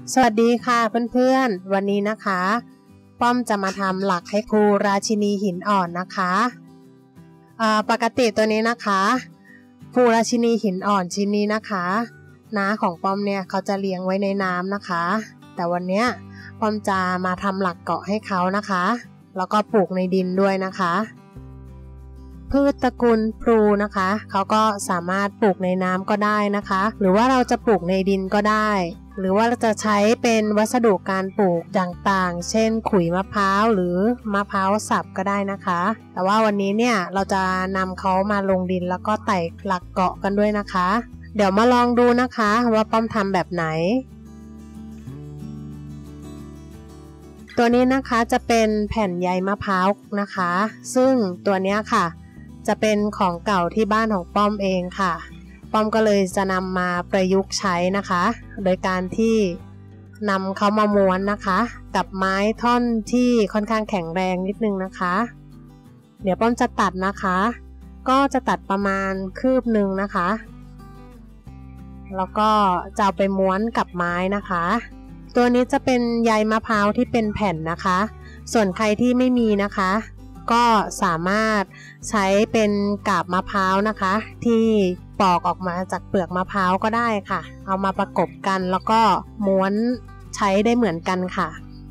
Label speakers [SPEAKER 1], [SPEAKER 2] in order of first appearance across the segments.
[SPEAKER 1] สวัสดีค่ะเพื่อนๆวันนี้นะคะป้อมจะมาทำหลักให้ครูราชินีหินอ่อนนะคะปกติตัวนี้นะคะครูราชินีหินอ่อนชิ้นนี้นะคะน้าของป้อมเนี่ยเขาจะเลี้ยงไว้ในน้ำนะคะแต่วันนี้ป้อมจะมาทำหลักเกาะให้เขานะคะแล้วก็ปลูกในดินด้วยนะคะพืชตระกูลพลูนะคะเขาก็สามารถปลูกในน้ำก็ได้นะคะหรือว่าเราจะปลูกในดินก็ได้หรือว่าเราจะใช้เป็นวัสดุการปลูกต่างๆเช่นขุยมะพร้าวหรือมะพร้าวสับก็ได้นะคะแต่ว่าวันนี้เนี่ยเราจะนำเขามาลงดินแล้วก็ไต่หลักเกาะกันด้วยนะคะเดี๋ยวมาลองดูนะคะว่าป้อมทำแบบไหนตัวนี้นะคะจะเป็นแผ่นใยมะพร้าวนะคะซึ่งตัวนี้ค่ะจะเป็นของเก่าที่บ้านของป้อมเองค่ะป้อมก็เลยจะนำมาประยุกต์ใช้นะคะโดยการที่นำเขามาม้วนนะคะกับไม้ท่อนที่ค่อนข้างแข็งแรงนิดนึงนะคะเดี๋ยวป้อมจะตัดนะคะก็จะตัดประมาณคืบหนึ่งนะคะแล้วก็จะเอาไปม้วนกับไม้นะคะตัวนี้จะเป็นใยมะพร้าวที่เป็นแผ่นนะคะส่วนใครที่ไม่มีนะคะก็สามารถใช้เป็นกาบมะพร้าวนะคะที่ปอกออกมาจากเปลือกมะพร้าวก็ได้ค่ะเอามาประกบกันแล้วก็ม้วนใช้ได้เหมือนกันค่ะ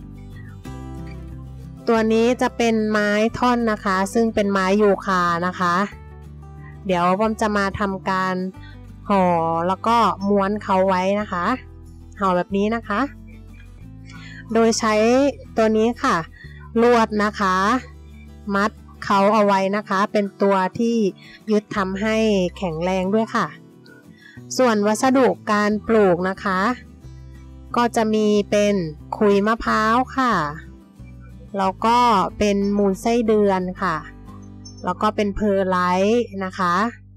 [SPEAKER 1] ตัวนี้จะเป็นไม้ท่อนนะคะซึ่งเป็นไม้ยูคานะคะเดี๋ยวผมจะมาทำการห่อแล้วก็ม้วนเขาไว้นะคะห่อแบบนี้นะคะโดยใช้ตัวนี้ค่ะลวดนะคะมัดเขาเอาไว้นะคะเป็นตัวที่ยึดทำให้แข็งแรงด้วยค่ะส่วนวัสดุการปลูกนะคะก็จะมีเป็นขุยมะพร้าวค่ะแล้วก็เป็นมูลไส้เดือนค่ะแล้วก็เป็นเพอร์ไลท์นะคะ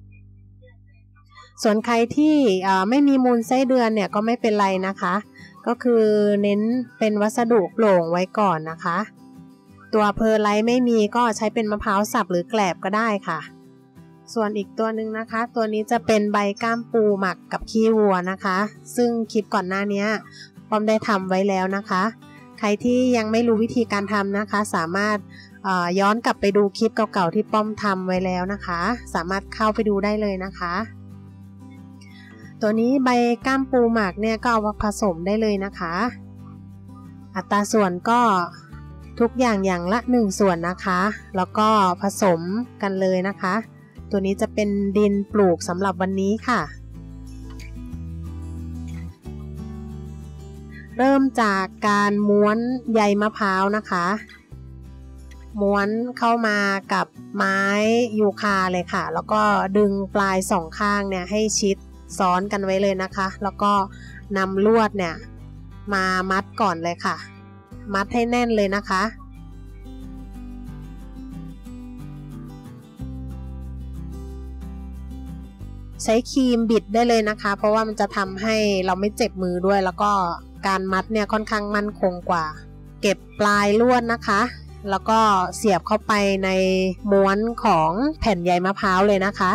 [SPEAKER 1] ส่วนใครที่ไม่มีมูลไส้เดือนเนี่ยก็ไม่เป็นไรนะคะก็คือเน้นเป็นวัสดุโปร่งไว้ก่อนนะคะตัวเพอร์ไลท์ไม่มีก็ใช้เป็นมะพร้าวสับหรือแกลบก็ได้ค่ะส่วนอีกตัวหนึ่งนะคะตัวนี้จะเป็นใบก้ามปูหมักกับขี้วัวนะคะซึ่งคลิปก่อนหน้านี้ป้อมได้ทำไว้แล้วนะคะใครที่ยังไม่รู้วิธีการทำนะคะสามารถย้อนกลับไปดูคลิปเก่าๆที่ป้อมทำไว้แล้วนะคะสามารถเข้าไปดูได้เลยนะคะตัวนี้ใบก้ามปูหมักเนี่ยก็เอามาผสมได้เลยนะคะอัตราส่วนก็ทุกอย่างละ1ส่วนนะคะแล้วก็ผสมกันเลยนะคะตัวนี้จะเป็นดินปลูกสำหรับวันนี้ค่ะเริ่มจากการม้วนใยมะพร้าวนะคะม้วนเข้ามากับไม้ยูคาเลยค่ะแล้วก็ดึงปลายสองข้างเนี่ยให้ชิดซ้อนกันไว้เลยนะคะแล้วก็นำลวดเนี่ยมามัดก่อนเลยค่ะมัดให้แน่นเลยนะคะใช้ครีมบิดได้เลยนะคะเพราะว่ามันจะทำให้เราไม่เจ็บมือด้วยแล้วก็การมัดเนี่ยค่อนข้างมั่นคงกว่าเก็บปลายลวดนะคะแล้วก็เสียบเข้าไปในม้วนของแผ่นใยมะพร้าวเลยนะคะ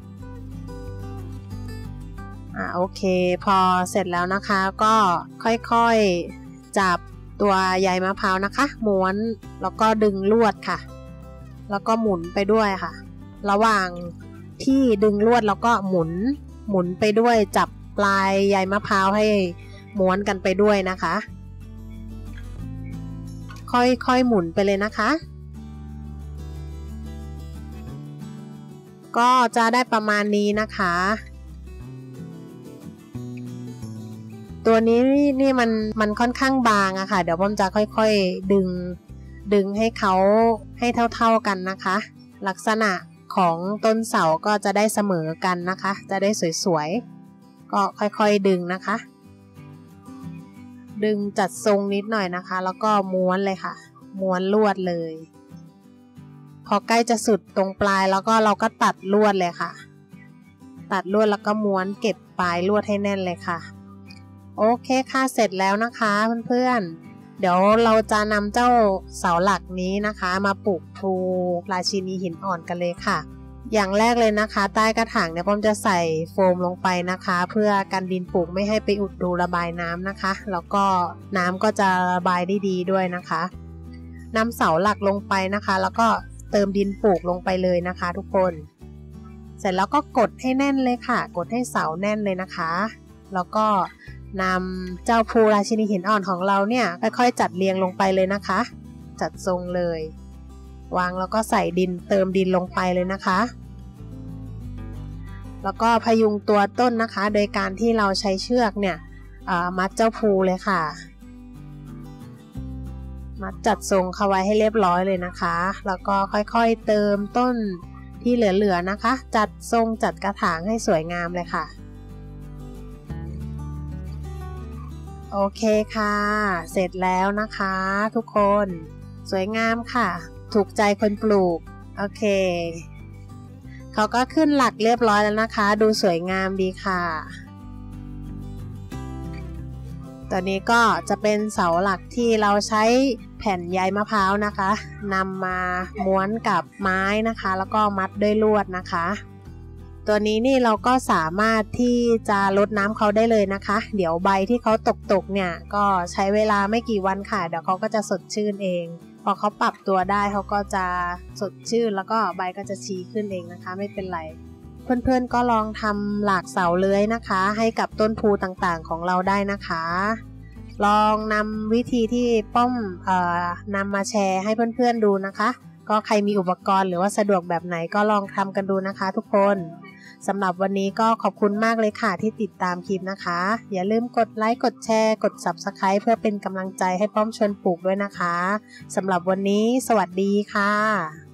[SPEAKER 1] โอเคพอเสร็จแล้วนะคะก็ค่อยๆจับตัวใยมะพร้าวนะคะม้วนแล้วก็ดึงลวดค่ะแล้วก็หมุนไปด้วยค่ะระหว่างที่ดึงลวดแล้วก็หมุนไปด้วยจับปลายใยมะพร้าวให้ม้วนกันไปด้วยนะคะค่อยๆหมุนไปเลยนะคะก็จะได้ประมาณนี้นะคะตัวนี้นี่มันค่อนข้างบางอะค่ะเดี๋ยวผมจะค่อยๆดึงให้เขาให้เท่ากันนะคะลักษณะของต้นเสาก็จะได้เสมอกันนะคะจะได้สวยๆก็ค่อยๆดึงนะคะดึงจัดทรงนิดหน่อยนะคะแล้วก็ม้วนเลยค่ะม้วนลวดเลยพอใกล้จะสุดตรงปลายแล้วก็เราก็ตัดลวดเลยค่ะตัดลวดแล้วก็ม้วนเก็บปลายลวดให้แน่นเลยค่ะโอเคค่ะเสร็จแล้วนะคะเพื่อนๆเดี๋ยวเราจะนำเจ้าเสาหลักนี้นะคะมาปลูกพลูราชินีหินอ่อนกันเลยค่ะอย่างแรกเลยนะคะใต้กระถางเนี่ยป้อมจะใส่โฟมลงไปนะคะเพื่อกันดินปลูกไม่ให้ไปอุดรูระบายน้ำนะคะแล้วก็น้ำก็จะระบายได้ดีด้วยนะคะนำเสาหลักลงไปนะคะแล้วก็เติมดินปลูกลงไปเลยนะคะทุกคนเสร็จแล้วก็กดให้แน่นเลยค่ะกดให้เสาแน่นเลยนะคะแล้วก็นำเจ้าภูราชินีหินอ่อนของเราเนี่ยค่อยๆจัดเรียงลงไปเลยนะคะจัดทรงเลยวางแล้วก็ใส่ดินเติมดินลงไปเลยนะคะแล้วก็พยุงตัวต้นนะคะโดยการที่เราใช้เชือกเนี่ยมัดเจ้าภูเลยค่ะมัดจัดทรงเข้าไว้ให้เรียบร้อยเลยนะคะแล้วก็ค่อยๆเติมต้นที่เหลือๆนะคะจัดทรงจัดกระถางให้สวยงามเลยค่ะโอเคค่ะเสร็จแล้วนะคะทุกคนสวยงามค่ะถูกใจคนปลูกโอเคเขาก็ขึ้นหลักเรียบร้อยแล้วนะคะดูสวยงามดีค่ะตัวนี้ก็จะเป็นเสาหลักที่เราใช้แผ่นใยมะพร้าวนะคะนำมาม้วนกับไม้นะคะแล้วก็มัดด้วยลวดนะคะตัวนี้นี่เราก็สามารถที่จะรดน้ำเขาได้เลยนะคะเดี๋ยวใบที่เขาตกเนี่ยก็ใช้เวลาไม่กี่วันค่ะเดี๋ยวเขาก็จะสดชื่นเองพอเขาปรับตัวได้เขาก็จะสดชื่นแล้วก็ใบก็จะชี้ขึ้นเองนะคะไม่เป็นไรเพื่อนๆก็ลองทำหลากเสาเลื้อยนะคะให้กับต้นพูต่างๆของเราได้นะคะลองนำวิธีที่ป้อมนำมาแชร์ให้เพื่อนๆดูนะคะก็ใครมีอุปกรณ์หรือว่าสะดวกแบบไหนก็ลองทำกันดูนะคะทุกคนสำหรับวันนี้ก็ขอบคุณมากเลยค่ะที่ติดตามคลิปนะคะอย่าลืมกดไลค์กดแชร์กด Subscribe เพื่อเป็นกำลังใจให้ป้อมชวนปลูกด้วยนะคะสำหรับวันนี้สวัสดีค่ะ